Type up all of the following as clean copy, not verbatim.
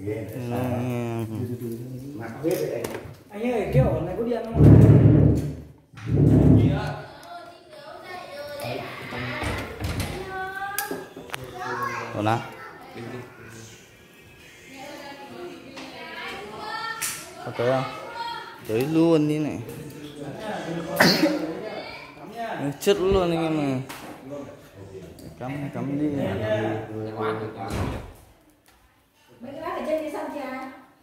Mà có hết đây. Anh ơi, cái ổ này có điện không? Ổn á? Có tới không? Tới luôn đi này. Chất luôn anh em mà. Cắm đi. Mấy cái bác ở trên đi xong chưa?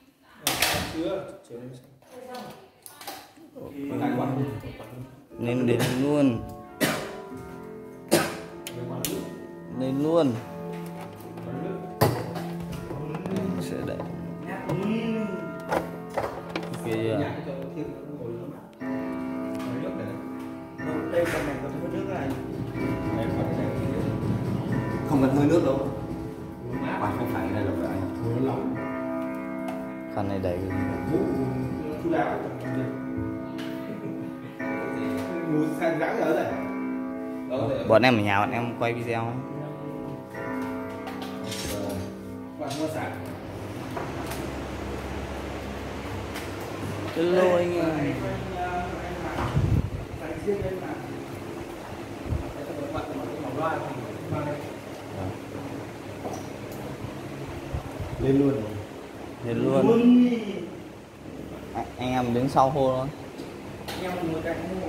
Nên đến luôn. Lên luôn. Sẽ đẩy. Kìa. Đây con này có hơi nước này. Không cần hơi nước đâu. Mà không phải này là phải nóng. Khăn này đẩy bọn em ở nhà bọn em quay video ấy. Hello anh ơi. Lên luôn. Lên luôn. Anh em đứng sau hô thôi. Anh em ngồi cạnh mua.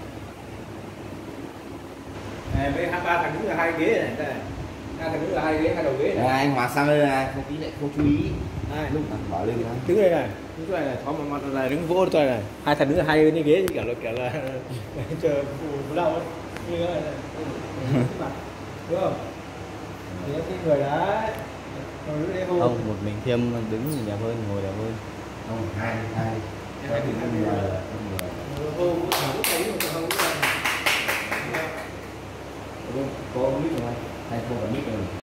Này mấy ba thằng đứng là hai ghế này, hai thằng đứng là hai ghế, hai đầu ghế này. Anh Hòa sang đây này, không tí lại không chú ý. Này, Lúc bảo lên đó. đứng đây này, đứng đây này, thó mặt này đứng vỗ tôi này. Hai thằng đứng là hai bên ghế kiểu là chờ phụ đâu ấy. Như thế này. Đúng không? Thì em cái người đấy. Ngồi đứng đây hô. Không, một mình Thiêm đứng đẹp hơn, ngồi đẹp hơn. Không, hai. Hai đừng ăn người. Hô, thằng lúc thấy một thằng Có mít không anh? Hay không có mít rồi?